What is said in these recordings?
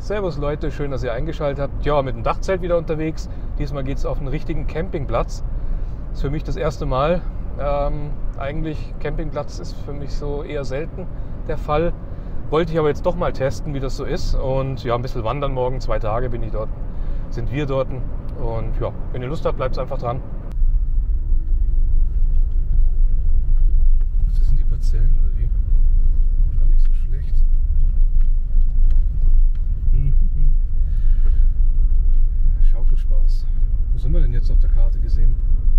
Servus Leute, schön, dass ihr eingeschaltet habt. Ja, mit dem Dachzelt wieder unterwegs. Diesmal geht es auf einen richtigen Campingplatz. Das ist für mich das erste Mal. Eigentlich Campingplatz ist für mich so eher selten der Fall. Wollte ich aber jetzt doch mal testen, wie das so ist. Und ja, ein bisschen wandern morgen, 2 Tage bin ich dort, sind wir dort. Und ja, wenn ihr Lust habt, bleibt einfach dran. Das sind die Parzellen oder wie? Gar nicht so schlecht. Schaukelspaß. Wo sind wir denn jetzt auf der Karte gesehen?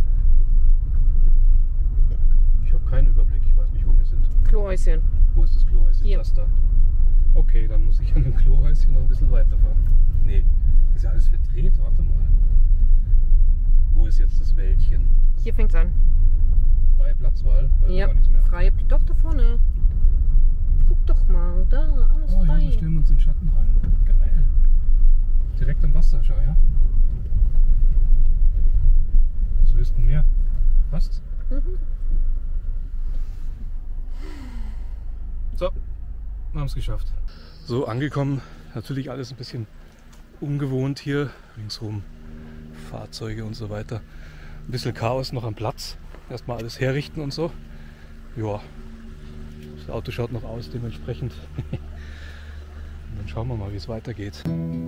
Ich habe keinen Überblick, ich weiß nicht, wo wir sind. Klohäuschen. Wo ist das Klohäuschen? Hier. Das da. Okay, dann muss ich an dem Klohäuschen noch ein bisschen weiterfahren. Nee, das ist ja alles verdreht, warte mal. Wo ist jetzt das Wäldchen? Hier fängt's an. Freie Platzwahl? Da ist Ja, gar nichts mehr. frei. Doch, da vorne. Guck doch mal, da, alles Oh ja, frei. da stellen wir uns in den Schatten rein. Geil. Direkt am Wasser, schau, ja? Was willst du denn mehr? Passt? So, wir haben es geschafft. So, angekommen. Natürlich alles ein bisschen ungewohnt hier. Ringsherum Fahrzeuge und so weiter. Ein bisschen Chaos noch am Platz. Erstmal alles herrichten und so. Ja, das Auto schaut noch aus dementsprechend. Und dann schauen wir mal, wie es weitergeht.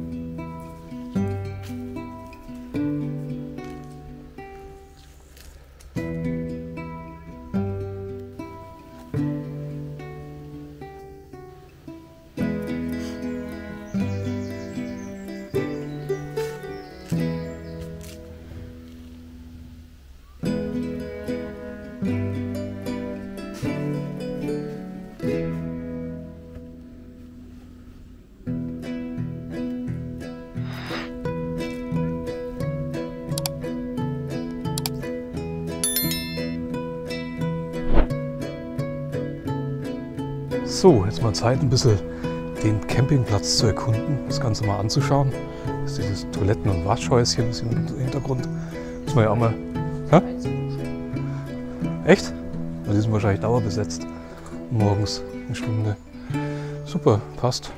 So, jetzt mal Zeit, ein bisschen den Campingplatz zu erkunden, das Ganze mal anzuschauen. Das ist dieses Toiletten- und Waschhäuschen, das ist im Hintergrund. Muss man ja auch mal. Hä? Echt? Die sind wahrscheinlich dauerbesetzt. Morgens eine Stunde. Super, passt.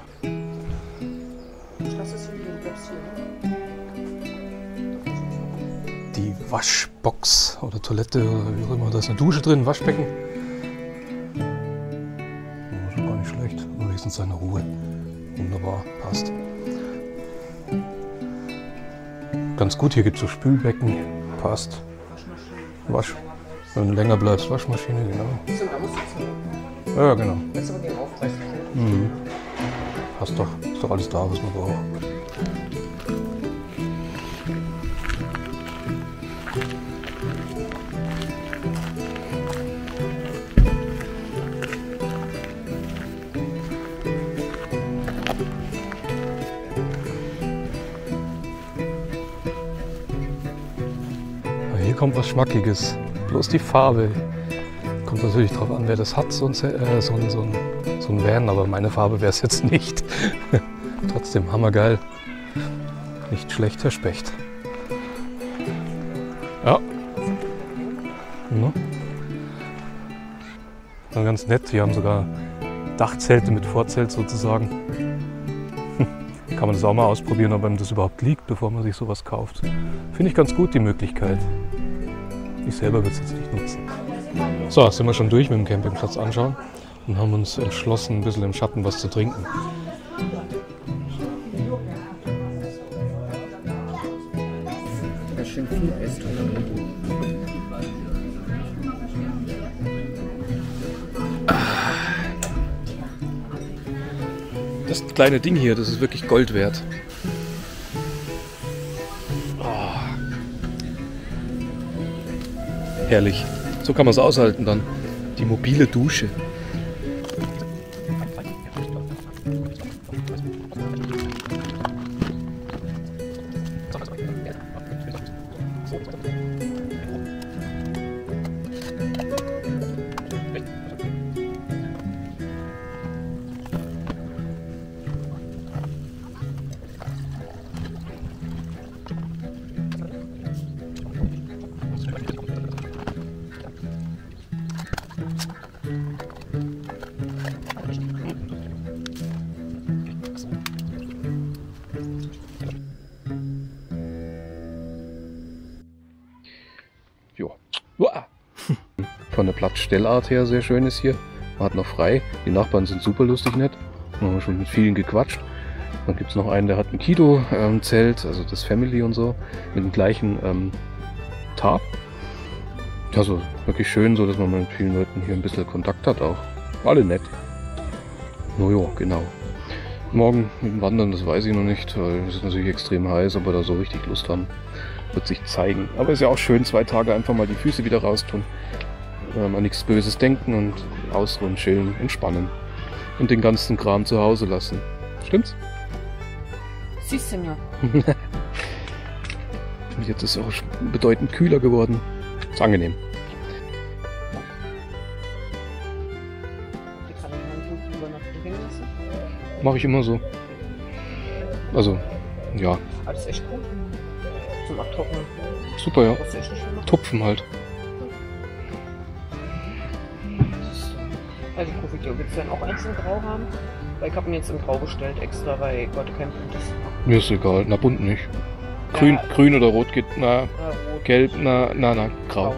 Die Waschbox oder Toilette oder wie auch immer. Da ist eine Dusche drin, ein Waschbecken. Schon gar nicht schlecht. Und wenigstens seine Ruhe. Wunderbar, passt. Ganz gut, hier gibt es so Spülbecken. Passt. Wenn du länger bleibst, Waschmaschine, genau. Ja, genau. Passt doch. Ist doch alles da, was man braucht. Hier kommt was Schmackiges. Bloß die Farbe. Kommt natürlich drauf an, wer das hat, so ein Van, aber meine Farbe wäre es jetzt nicht. Trotzdem hammergeil. Nicht schlecht, Herr Specht. Ja. Dann ganz nett. Wir haben sogar Dachzelte mit Vorzelt sozusagen. Kann man das auch mal ausprobieren, ob einem das überhaupt liegt, bevor man sich sowas kauft. Finde ich ganz gut, die Möglichkeit. Ich selber würde es jetzt nicht nutzen. So, sind wir schon durch mit dem Campingplatz anschauen und haben uns entschlossen, ein bisschen im Schatten was zu trinken. Ja, schön viel Essen. Das kleine Ding hier, das ist wirklich Gold wert. Herrlich. So kann man es aushalten dann. Die mobile Dusche. von der Platzstellart her sehr schön ist hier. Man hat noch frei. Die Nachbarn sind super lustig nett. Wir haben schon mit vielen gequatscht. Dann gibt es noch einen, der hat ein Kido-Zelt, also das Family und so, mit dem gleichen Tarp. Also wirklich schön, so dass man mit vielen Leuten hier ein bisschen Kontakt hat auch. Alle nett. Naja, genau. Morgen mit dem Wandern, das weiß ich noch nicht, weil es ist natürlich extrem heiß, aber da so richtig Lust haben, wird sich zeigen. Aber ist ja auch schön, 2 Tage einfach mal die Füße wieder raustun, an nichts Böses denken und ausruhen, chillen, entspannen und den ganzen Kram zu Hause lassen. Stimmt's? Si, Senor. Und jetzt ist es auch bedeutend kühler geworden. Ist angenehm. Mache ich immer so. Also, ja. Alles echt gut. Zum Abtrocknen. Super, ja. Was echt nicht schön machen. Tupfen halt. Also Profitio, willst du dann auch eins in Grau haben? Weil ich habe ihn jetzt in Grau bestellt, extra, weil Gott kein Punkt ist. Mir ist egal. Na, bunt nicht. Grün, Ja, grün oder rot geht. Na, rot. gelb, na, grau.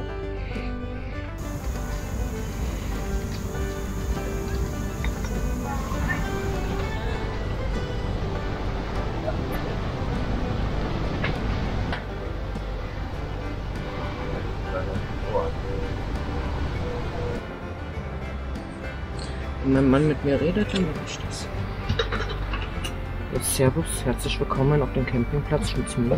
Wenn mein Mann mit mir redet, dann mache ich das. Jetzt Servus, herzlich willkommen auf dem Campingplatz Schnitzmühle.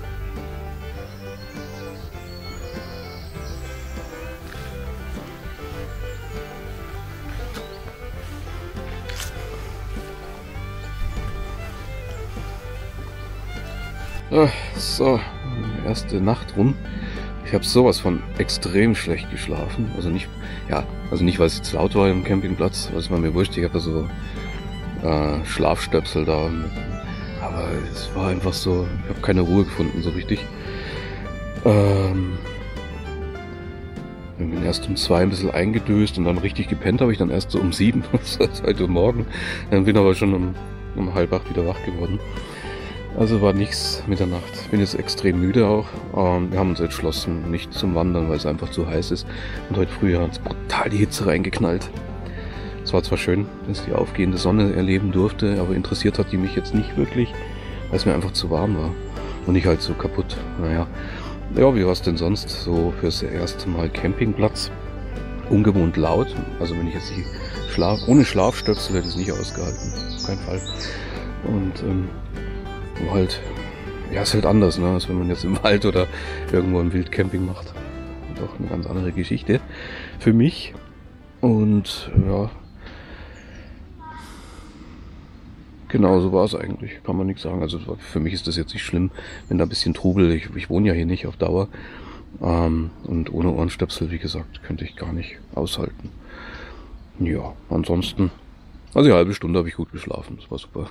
So, erste Nacht rum. Ich habe sowas von extrem schlecht geschlafen. Also nicht, weil es jetzt laut war im Campingplatz, das war mir wurscht. Ich habe da so Schlafstöpsel da. Aber es war einfach so, ich habe keine Ruhe gefunden so richtig. Ich bin erst um 2 ein bisschen eingedöst und dann richtig gepennt habe ich dann erst so um 7, seit Uhr morgen. Dann bin aber schon um 7:30 wieder wach geworden. Also war nichts mit der Nacht. Bin jetzt extrem müde auch. Wir haben uns entschlossen, nicht zum Wandern, weil es einfach zu heiß ist. Und heute früh hat es brutal die Hitze reingeknallt. Es war zwar schön, dass ich die aufgehende Sonne erleben durfte, aber interessiert hat die mich jetzt nicht wirklich, weil es mir einfach zu warm war. Und ich halt so kaputt. Naja, ja, wie war es denn sonst so fürs erste Mal Campingplatz? Ungewohnt laut. Also wenn ich jetzt ohne Schlafstöpsel hätte ich es nicht ausgehalten. Auf keinen Fall. Und halt, ja, ist halt anders, ne, als wenn man jetzt im Wald oder irgendwo im Wildcamping macht. Doch eine ganz andere Geschichte für mich. Und ja, genau so war es eigentlich, kann man nichts sagen. Also für mich ist das jetzt nicht schlimm, wenn da ein bisschen Trubel, ich wohne ja hier nicht auf Dauer. Und ohne Ohrenstöpsel, wie gesagt, könnte ich gar nicht aushalten. Ja, ansonsten, also eine halbe Stunde habe ich gut geschlafen, das war super.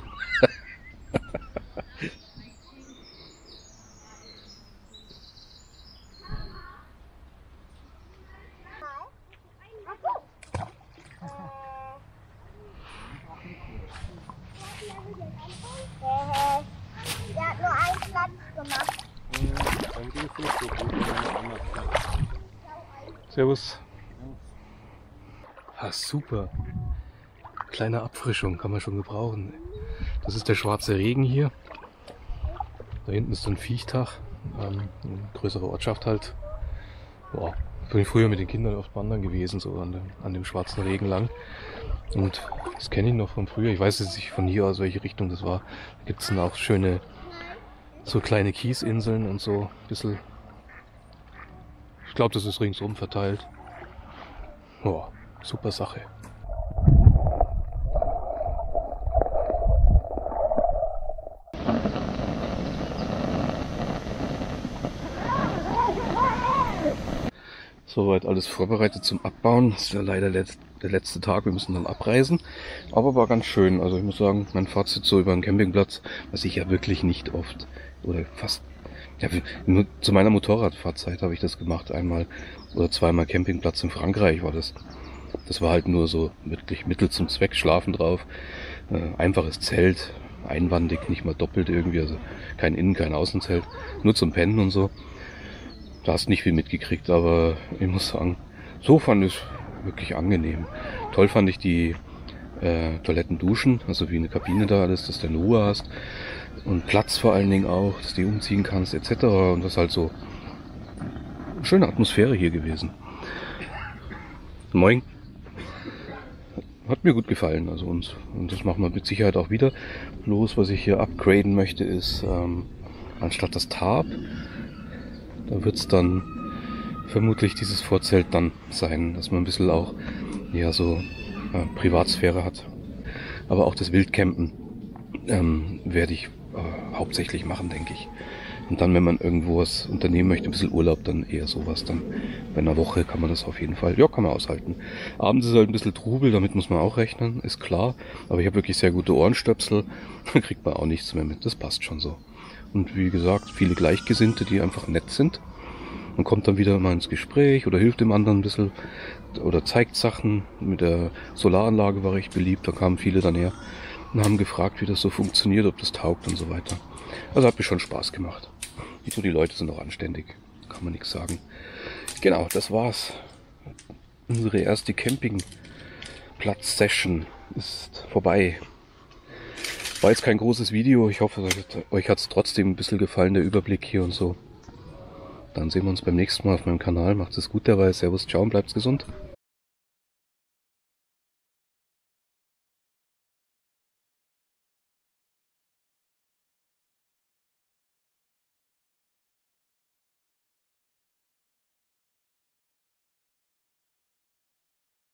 Der hat nur einen Platz gemacht. Servus. Ah, super. Kleine Abfrischung kann man schon gebrauchen. Das ist der schwarze Regen hier. Da hinten ist ein Viechtag. Eine größere Ortschaft halt. Boah, bin ich früher mit den Kindern oft wandern gewesen, so an dem schwarzen Regen lang. Und das kenne ich noch von früher. Ich weiß jetzt nicht von hier aus, welche Richtung das war. Da gibt es dann auch schöne, so kleine Kiesinseln und so ein bisschen. Ich glaube, das ist ringsum verteilt. Boah, super Sache. Soweit alles vorbereitet zum Abbauen. Das ist ja leider der letzte Tag, wir müssen dann abreisen. Aber war ganz schön. Also ich muss sagen, mein Fazit so über den Campingplatz, was ich ja wirklich nicht oft oder fast, ja, nur zu meiner Motorradfahrzeit habe ich das gemacht. Einmal oder zweimal Campingplatz in Frankreich war das. Das war halt nur so wirklich Mittel zum Zweck, schlafen drauf. Einfaches Zelt, einwandig, nicht mal doppelt irgendwie, also kein Innen-, kein Außenzelt, nur zum Pennen und so. Da hast nicht viel mitgekriegt, aber ich muss sagen, so fand ich es wirklich angenehm. Toll fand ich die Toiletten, Duschen, also wie eine Kabine da alles, dass du eine Ruhe hast und Platz vor allen Dingen auch, dass du die umziehen kannst etc. Und das ist halt so eine schöne Atmosphäre hier gewesen. Moin. Hat mir gut gefallen, also uns. Und das machen wir mit Sicherheit auch wieder. Bloß, was ich hier upgraden möchte, ist anstatt das Tarp, da wird es dann vermutlich dieses Vorzelt dann sein, dass man ein bisschen auch ja so Privatsphäre hat. Aber auch das Wildcampen werde ich hauptsächlich machen, denke ich. Und dann, wenn man irgendwo was unternehmen möchte, ein bisschen Urlaub, dann eher sowas. Dann bei einer Woche kann man das auf jeden Fall, ja, kann man aushalten. Abends ist halt ein bisschen Trubel, damit muss man auch rechnen, ist klar. Aber ich habe wirklich sehr gute Ohrenstöpsel, da kriegt man auch nichts mehr mit, das passt schon so. Und wie gesagt, viele Gleichgesinnte, die einfach nett sind. Man kommt dann wieder mal ins Gespräch oder hilft dem anderen ein bisschen oder zeigt Sachen. Mit der Solaranlage war recht beliebt, da kamen viele dann her und haben gefragt, wie das so funktioniert, ob das taugt und so weiter. Also hat mir schon Spaß gemacht. Nicht nur die Leute sind auch anständig, kann man nichts sagen. Genau, das war's. Unsere erste Campingplatz-Session ist vorbei. War jetzt kein großes Video, ich hoffe, euch hat es trotzdem ein bisschen gefallen, der Überblick hier und so. Dann sehen wir uns beim nächsten Mal auf meinem Kanal. Macht es gut dabei, servus, ciao und bleibt gesund.